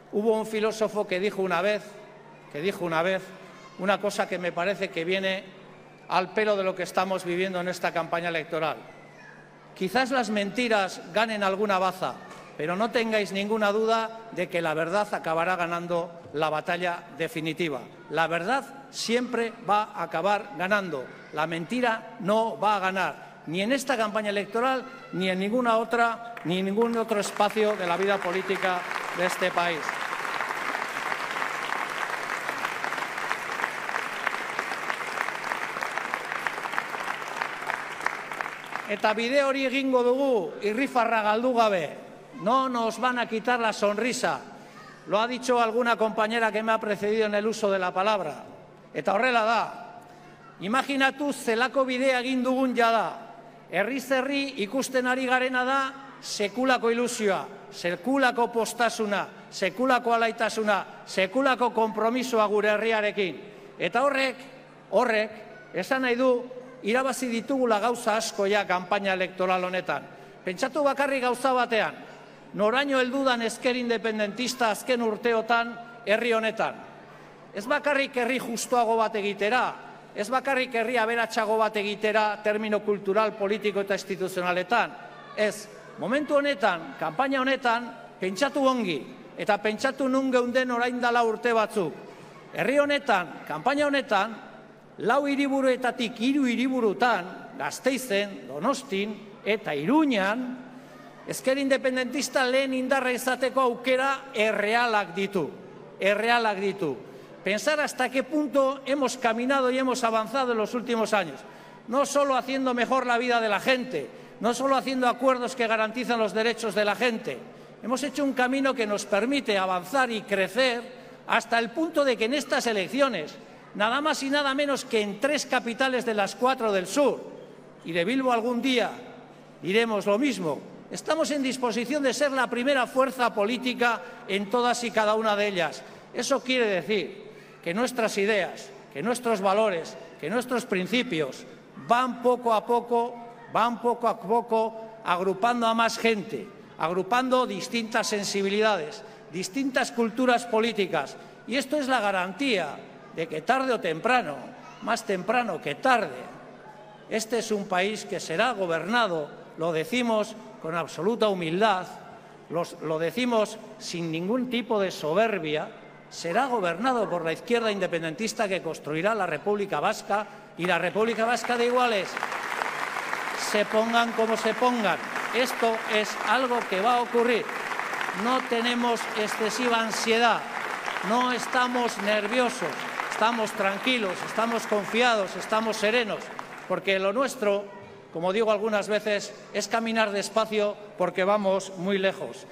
Hubo un filósofo que dijo una vez una cosa que me parece que viene al pelo de lo que estamos viviendo en esta campaña electoral. Quizás las mentiras ganen alguna baza, pero no tengáis ninguna duda de que la verdad acabará ganando la batalla definitiva. La verdad siempre va a acabar ganando. La mentira no va a ganar, ni en esta campaña electoral, ni en ninguna otra, ni en ningún otro espacio de la vida política de este país. Eta bide hori egingo dugu irrifarra galdu gabe. No nos van a quitar la sonrisa. Lo ha dicho alguna compañera que me ha precedido en el uso de la palabra. Eta horrela da. Imaginatu zelako bidea egin dugun jada. Herriz herri ikusten ari garena da sekulako ilusioa, sekulako postasuna, sekulako alaitasuna, sekulako konpromisoa gure herriarekin. Eta horrek esan nahi du irabazi ditugula gauza asko ja kanpaina elektoral honetan. Pentsatu bakarrik gauza batean, noraino heldudan ezker independentista azken urteotan herri honetan. Ez bakarrik herri justuago bat egitera, ez bakarrik herri aberatsago bat egitera termino kultural, politiko eta instituzionaletan. Ez, momentu honetan, kanpaina honetan, pentsatu ongi, eta pentsatu nun geunden orain dela urte batzuk. Herri honetan, kanpaina honetan, 4 hiriburuetatik 3 hiriburutan, Gasteizen, Donostin eta Iruñan, ezker independentista lehen indarra izateko aukera errealak ditu. Pensar hasta qué punto hemos caminado y hemos avanzado en los últimos años. No solo haciendo mejor la vida de la gente, no solo haciendo acuerdos que garantizan los derechos de la gente. Hemos hecho un camino que nos permite avanzar y crecer hasta el punto de que en estas elecciones, nada más y nada menos que en 3 capitales de las 4 del sur, y de Bilbo algún día diremos lo mismo, estamos en disposición de ser la primera fuerza política en todas y cada una de ellas. Eso quiere decir que nuestras ideas, que nuestros valores, que nuestros principios van poco a poco agrupando a más gente, agrupando distintas sensibilidades, distintas culturas políticas. Y esto es la garantía de que tarde o temprano, más temprano que tarde, este es un país que será gobernado, lo decimos con absoluta humildad, lo decimos sin ningún tipo de soberbia, será gobernado por la izquierda independentista que construirá la República Vasca y la República Vasca de iguales. Se pongan como se pongan. Esto es algo que va a ocurrir. No tenemos excesiva ansiedad, no estamos nerviosos. Estamos tranquilos, estamos confiados, estamos serenos, porque lo nuestro, como digo algunas veces, es caminar despacio porque vamos muy lejos.